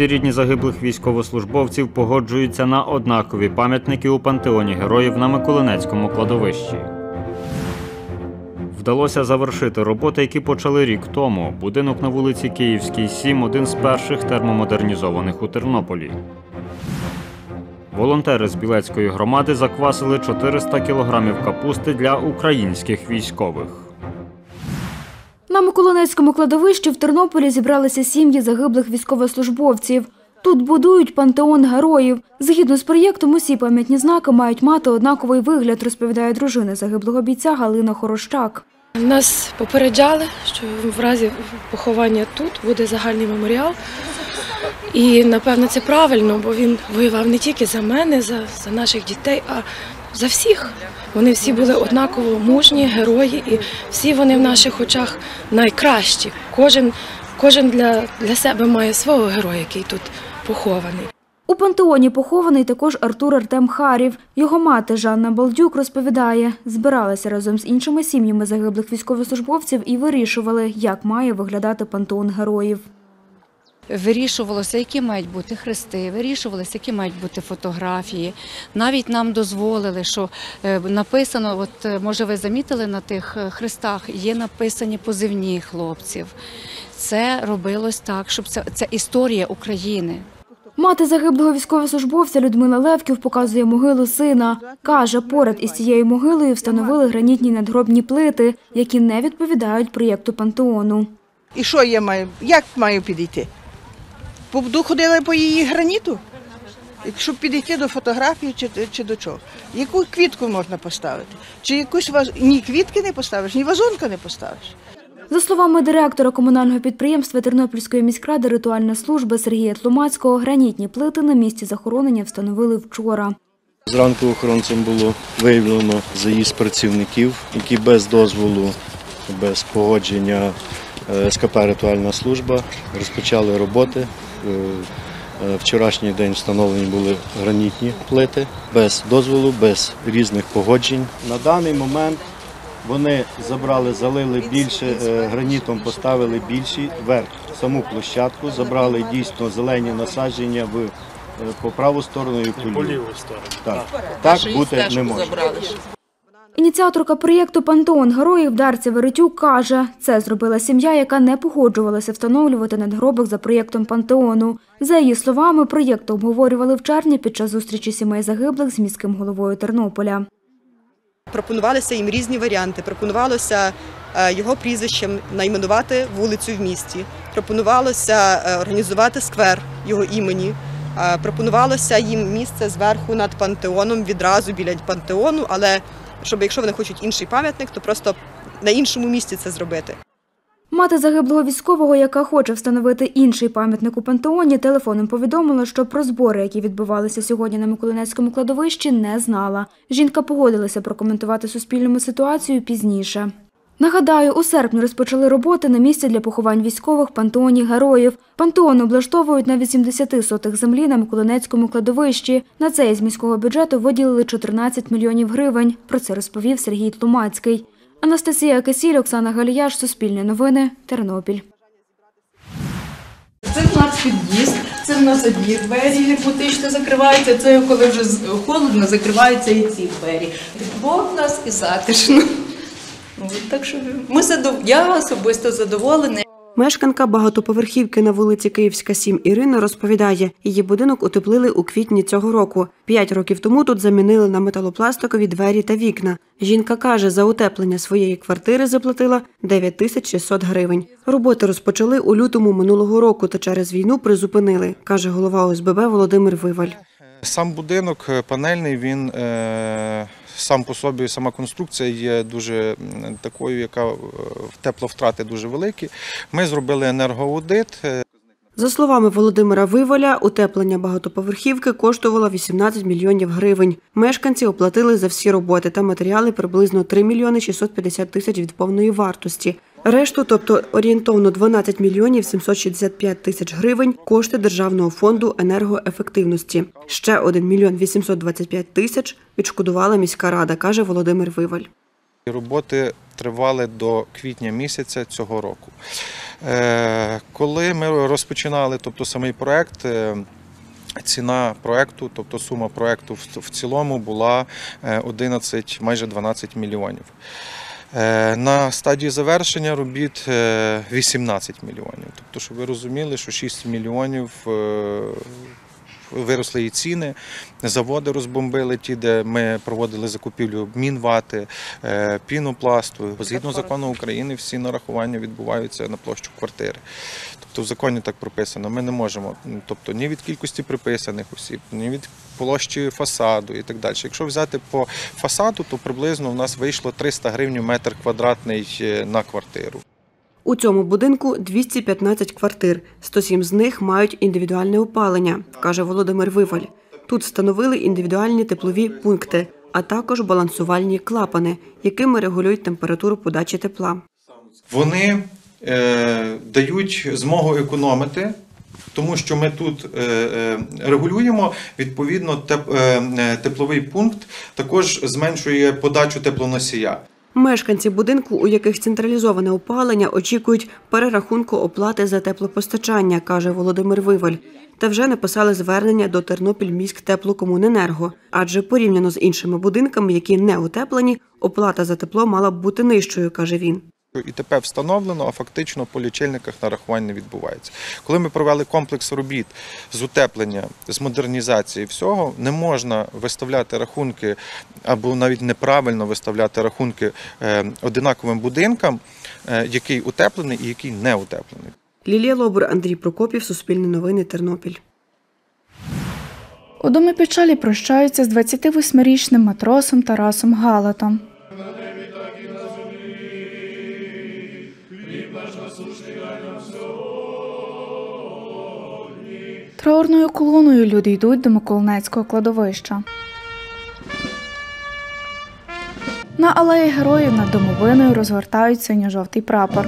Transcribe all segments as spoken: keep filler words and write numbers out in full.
Усі рідні загиблих військовослужбовців погоджуються на однакові пам'ятники у пантеоні героїв на Миколинецькому кладовищі. Вдалося завершити роботи, які почали рік тому. Будинок на вулиці Київській, сім – один з перших термомодернізованих у Тернополі. Волонтери з Білецької громади заквасили чотириста кілограмів капусти для українських військових. На Миколинецькому кладовищі в Тернополі зібралися сім'ї загиблих військовослужбовців. Тут будують пантеон героїв. Згідно з проєктом, усі пам'ятні знаки мають мати однаковий вигляд, розповідає дружина загиблого бійця Галина Хорощак. Нас попереджали, що в разі поховання тут буде загальний меморіал. І, напевно, це правильно, бо він воював не тільки за мене, за, за наших дітей, а за всіх. Вони всі були однаково мужні, герої, і всі вони в наших очах найкращі. Кожен, кожен для, для себе має свого героя, який тут похований. У пантеоні похований також Артур Артем Харів. Його мати Жанна Балдюк розповідає, збиралися разом з іншими сім'ями загиблих військовослужбовців і вирішували, як має виглядати пантеон героїв. Вирішувалося, які мають бути хрести, вирішувалося, які мають бути фотографії. Навіть нам дозволили, що написано, от може ви замітили на тих хрестах, є написані позивні хлопців. Це робилось так, щоб це, це історія України. Мати загиблого військовослужбовця Людмила Левків показує могилу сина. Каже, поряд із цією могилою встановили гранітні надгробні плити, які не відповідають проєкту пантеону. І що я маю? Як маю підійти? Буду ходила по її граніту? Щоб підійти до фотографії чи, чи до чого? Яку квітку можна поставити? Чи якусь ваз... ні квітки не поставиш, ні вазонка не поставиш? За словами директора комунального підприємства Тернопільської міськради «Ритуальна служба» Сергія Тлумацького, гранітні плити на місці захоронення встановили вчора. Зранку охоронцям було виявлено заїзд працівників, які без дозволу, без погодження ес ка пе «Ритуальна служба» розпочали роботи. Вчорашній день встановлені були гранітні плити без дозволу, без різних погоджень. На даний момент вони забрали, залили більше, гранітом поставили більші вверх, саму площадку, забрали дійсно зелені насадження в, по праву сторону і по ліву сторону. Так, так бути не може. Ініціаторка проєкту «Пантеон героїв» Дарця Веретюк каже, це зробила сім'я, яка не погоджувалася встановлювати надгробок за проєктом пантеону. За її словами, проєкт обговорювали в червні під час зустрічі сімей загиблих з міським головою Тернополя. Пропонувалися їм різні варіанти. Пропонувалося його прізвищем найменувати вулицю в місті. Пропонувалося організувати сквер його імені. Пропонувалося їм місце зверху над пантеоном, відразу біля пантеону, але щоб якщо вони хочуть інший пам'ятник, то просто на іншому місці це зробити. Мати загиблого військового, яка хоче встановити інший пам'ятник у пантеоні, телефоном повідомила, що про збори, які відбувалися сьогодні на Миколинецькому кладовищі, не знала. Жінка погодилася прокоментувати суспільному ситуацію пізніше. Нагадаю, у серпні розпочали роботи на місці для поховань військових в пантеоні героїв. Пантеон облаштовують на вісімдесяти сотих землі на Миколинецькому кладовищі. На це із міського бюджету виділили чотирнадцять мільйонів гривень. Про це розповів Сергій Тлумацький. Анастасія Кисіль, Оксана Галіяш, Суспільне новини, Тернопіль. Це в нас під'їзд, це в нас одні двері герметично закриваються, це коли вже холодно, закриваються і ці двері. Бо в нас і затишно. Так що ми задов... я особисто задоволена. Мешканка багатоповерхівки на вулиці Київська, сім Ірина розповідає, її будинок утеплили у квітні цього року. П'ять років тому тут замінили на металопластикові двері та вікна. Жінка каже, за утеплення своєї квартири заплатила дев'ять тисяч шістсот гривень. Роботи розпочали у лютому минулого року та через війну призупинили, каже голова о ес бе бе Володимир Виваль. Сам будинок панельний, він е, сам по собі, сама конструкція є дуже такою, яка тепловтрати дуже великі. Ми зробили енергоаудит. За словами Володимира Виваля, утеплення багатоповерхівки коштувало вісімнадцять мільйонів гривень. Мешканці оплатили за всі роботи та матеріали приблизно три мільйони шістсот п'ятдесят тисяч від повної вартості. Решту, тобто орієнтовно дванадцять мільйонів сімсот шістдесят п'ять тисяч гривень, кошти Державного фонду енергоефективності. Ще один мільйон вісімсот двадцять п'ять тисяч відшкодувала міська рада, каже Володимир Виваль. Роботи тривали до квітня місяця цього року. Коли ми розпочинали, тобто самий проект, ціна проекту, тобто сума проекту в цілому була одинадцять, майже дванадцять мільйонів. На стадії завершення робіт вісімнадцять мільйонів. Тобто, щоб ви розуміли, що шість мільйонів виросли і ціни, заводи розбомбили ті, де ми проводили закупівлю мінвати, пінопласту. Згідно закону України всі нарахування відбуваються на площу квартири. Тобто в законі так прописано. Ми не можемо, тобто ні від кількості приписаних осіб, ні від площі фасаду і так далі. Якщо взяти по фасаду, то приблизно в нас вийшло триста гривень метр квадратний на квартиру. У цьому будинку двісті п'ятнадцять квартир, сто сім з них мають індивідуальне опалення, каже Володимир Виваль. Тут встановили індивідуальні теплові пункти, а також балансувальні клапани, якими регулюють температуру подачі тепла. Вони е, дають змогу економити, тому що ми тут е, е, регулюємо, відповідно, теп, е, тепловий пункт також зменшує подачу теплоносія. Мешканці будинку, у яких централізоване опалення, очікують перерахунку оплати за теплопостачання, каже Володимир Виваль. Та вже написали звернення до Тернопільміськтеплокомуненерго, адже порівняно з іншими будинками, які не утеплені, оплата за тепло мала б бути нижчою, каже він. І тепер встановлено, а фактично по лічильниках нарахувань не відбувається. Коли ми провели комплекс робіт з утеплення, з модернізації всього, не можна виставляти рахунки або навіть неправильно виставляти рахунки одинаковим будинкам, який утеплений і який не утеплений. Лілія Лобур, Андрій Прокопів, Суспільне новини, Тернопіль. У домі печалі прощаються з двадцятивосьмирічним матросом Тарасом Галатом. Траурною колоною люди йдуть до Миколинецького кладовища. На алеї Героїв над домовиною розгортають синьо-жовтий прапор.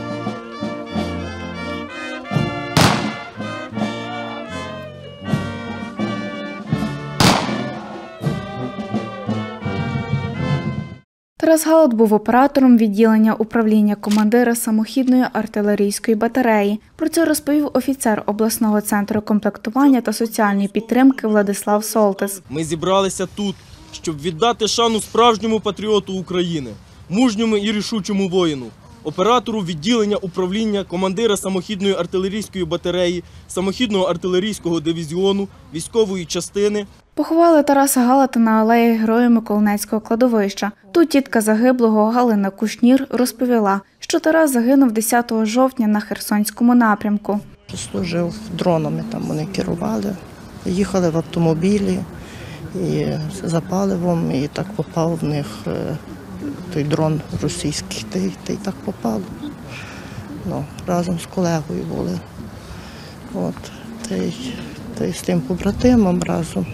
Тарас Галат був оператором відділення управління командира самохідної артилерійської батареї. Про це розповів офіцер обласного центру комплектування та соціальної підтримки Владислав Солтис. Ми зібралися тут, щоб віддати шану справжньому патріоту України, мужньому і рішучому воїну, оператору відділення управління командира самохідної артилерійської батареї, самохідного артилерійського дивізіону, військової частини. Поховали Тараса Галата на алеї Героїв Миколинецького кладовища. Тут тітка загиблого Галина Кушнір розповіла, що Тарас загинув десятого жовтня на Херсонському напрямку. Служив дронами, там вони керували, їхали в автомобілі і за паливом, і так попав в них той дрон російський, та й, та й так попало. Ну, разом з колегою були. От, та й, та й з тим побратимом разом.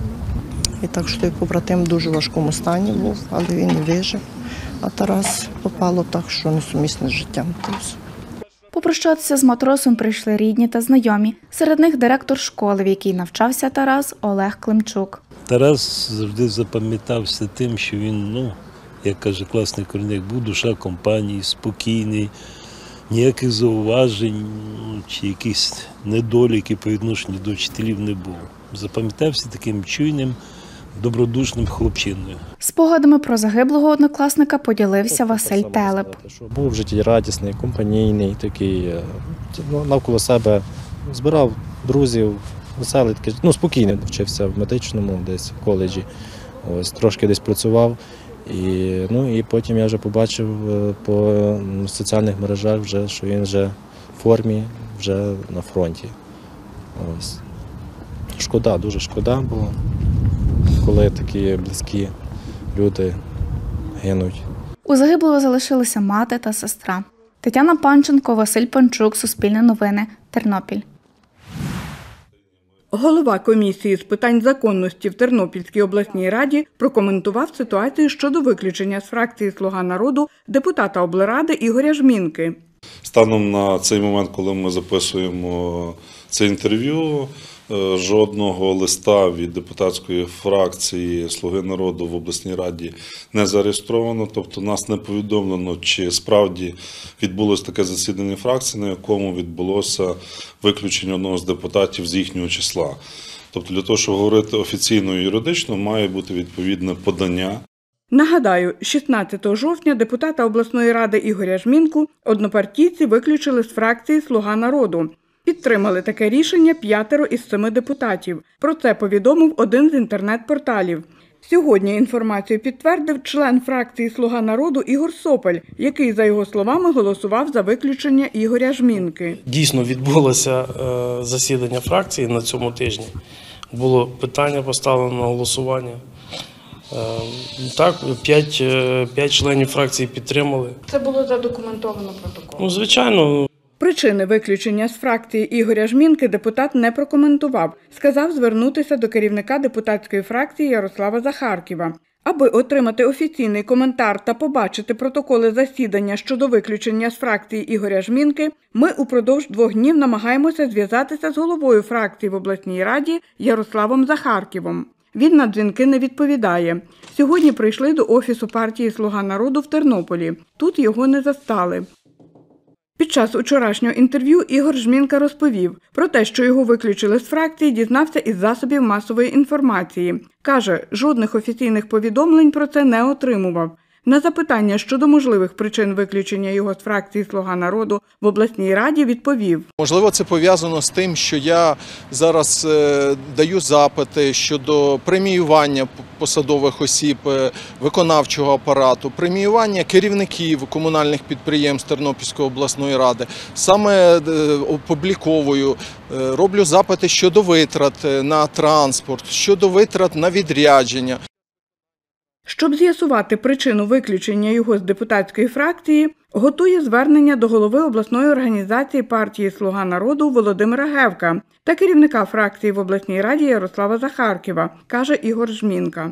І так, що той побратим в дуже важкому стані був, але він не вижив. А Тарас попало так, що несумісне з життям. Попрощатися з матросом прийшли рідні та знайомі. Серед них директор школи, в якій навчався Тарас, Олег Климчук. Тарас завжди запам'ятався тим, що він, ну, як каже класний керівник, був душа компанії, спокійний, ніяких зауважень чи якісь недоліки по відношенню до вчителів не було. Запам'ятався таким чуйним, добродушним хлопчиною. Спогадами про загиблого однокласника поділився Василь Телеп. Був життєрадісний, компанійний, такий, навколо себе збирав друзів, веселий, такий, ну, спокійно вчився в медичному, десь в коледжі, ось, трошки десь працював. І, ну, і потім я вже побачив по соціальних мережах, вже, що він вже в формі, вже на фронті. Ось. Шкода, дуже шкода, бо коли такі близькі люди гинуть. У загиблого залишилися мати та сестра. Тетяна Панченко, Василь Панчук, Суспільне новини, Тернопіль. Голова комісії з питань законності в Тернопільській обласній раді прокоментував ситуацію щодо виключення з фракції «Слуга народу» депутата облради Ігоря Жмінки. Станом на цей момент, коли ми записуємо це інтерв'ю, Жодного листа від депутатської фракції «Слуги народу» в обласній раді не зареєстровано, тобто нас не повідомлено, чи справді відбулося таке засідання фракції, на якому відбулося виключення одного з депутатів з їхнього числа. Тобто для того, щоб говорити офіційно і юридично, має бути відповідне подання. Нагадаю, шістнадцятого жовтня депутата обласної ради Ігоря Жмінку однопартійці виключили з фракції «Слуга народу». Підтримали таке рішення п'ятеро із семи депутатів. Про це повідомив один з інтернет-порталів. Сьогодні інформацію підтвердив член фракції «Слуга народу» Ігор Сопель, який, за його словами, голосував за виключення Ігоря Жмінки. Дійсно відбулося засідання фракції на цьому тижні. Було питання поставлено на голосування. Так, п'ять, п'ять членів фракції підтримали. Це було задокументовано протоколом? Ну, звичайно. Причини виключення з фракції Ігоря Жмінки депутат не прокоментував. Сказав звернутися до керівника депутатської фракції Ярослава Захарківа. Аби отримати офіційний коментар та побачити протоколи засідання щодо виключення з фракції Ігоря Жмінки, ми упродовж двох днів намагаємося зв'язатися з головою фракції в обласній раді Ярославом Захарківом. Він на дзвінки не відповідає. Сьогодні прийшли до офісу партії «Слуга народу» в Тернополі. Тут його не застали. Під час вчорашнього інтерв'ю Ігор Жмінка розповів про те, що його виключили з фракції, дізнався із засобів масової інформації. Каже, жодних офіційних повідомлень про це не отримував. На запитання щодо можливих причин виключення його з фракції «Слуга народу» в обласній раді відповів. Можливо, це пов'язано з тим, що я зараз е, даю запити щодо преміювання посадових осіб е, виконавчого апарату, преміювання керівників комунальних підприємств Тернопільської обласної ради. Саме е, опубліковую, е, роблю запити щодо витрат на транспорт, щодо витрат на відрядження. Щоб з'ясувати причину виключення його з депутатської фракції, готує звернення до голови обласної організації партії «Слуга народу» Володимира Гевка та керівника фракції в обласній раді Ярослава Захарківа, каже Ігор Жмінка.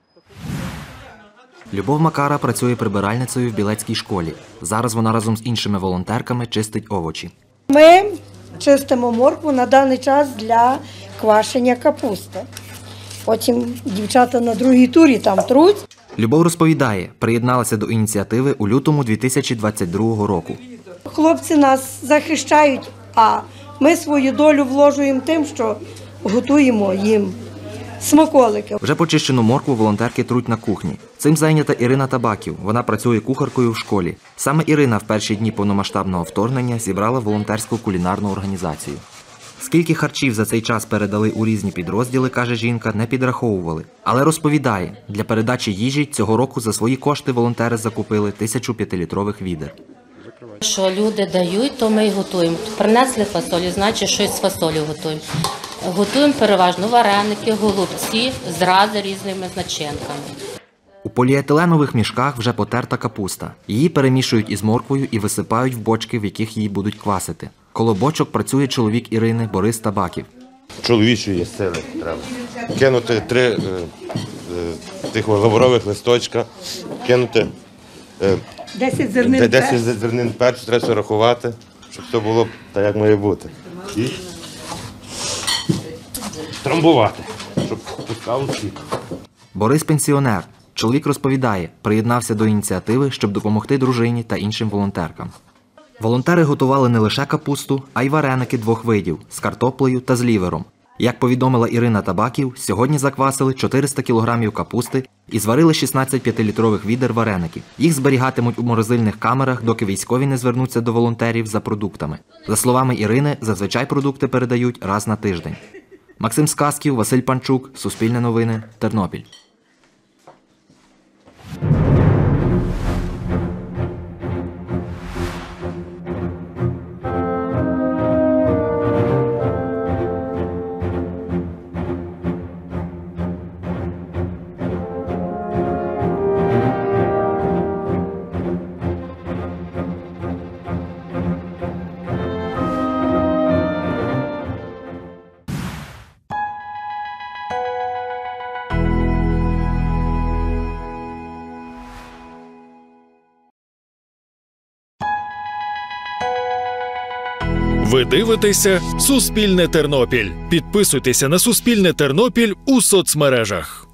Любов Макара працює прибиральницею в Білецькій школі. Зараз вона разом з іншими волонтерками чистить овочі. Ми чистимо моркву на даний час для квашення капусти. Потім дівчата на другій турі там труть. Любов розповідає, приєдналася до ініціативи у лютому дві тисячі двадцять другого року. Хлопці нас захищають, а ми свою долю вложуємо тим, що готуємо їм смаколики. Вже почищену моркву волонтерки труть на кухні. Цим зайнята Ірина Табаків. Вона працює кухаркою в школі. Саме Ірина в перші дні повномасштабного вторгнення зібрала волонтерську кулінарну організацію. Скільки харчів за цей час передали у різні підрозділи, каже жінка, не підраховували. Але розповідає, для передачі їжі цього року за свої кошти волонтери закупили тисячу п'ятилітрових відер. Що люди дають, то ми й готуємо. Принесли фасолі, значить щось з фасолі готуємо. Готуємо переважно вареники, голубці, зрази різними начинками. У поліетиленових мішках вже потерта капуста. Її перемішують із морквою і висипають в бочки, в яких її будуть квасити. Коло бочок працює чоловік Ірини Борис Табаків. Чоловічої сили треба. Кинути три е, е, тих лаврових листочка, кинути е, десять зернин десять зернин перцю, треба все рахувати, щоб все було так, як має бути. І трамбувати, щоб пускав сік. Борис пенсіонер. Чоловік розповідає, приєднався до ініціативи, щоб допомогти дружині та іншим волонтеркам. Волонтери готували не лише капусту, а й вареники двох видів – з картоплею та з лівером. Як повідомила Ірина Табаків, сьогодні заквасили чотириста кілограмів капусти і зварили шістнадцять п'ятилітрових відер вареників. Їх зберігатимуть у морозильних камерах, доки військові не звернуться до волонтерів за продуктами. За словами Ірини, зазвичай продукти передають раз на тиждень. Максим Сказків, Василь Панчук, Суспільне новини, Тернопіль. Ви дивитеся Суспільне Тернопіль. Підписуйтеся на Суспільне Тернопіль у соцмережах.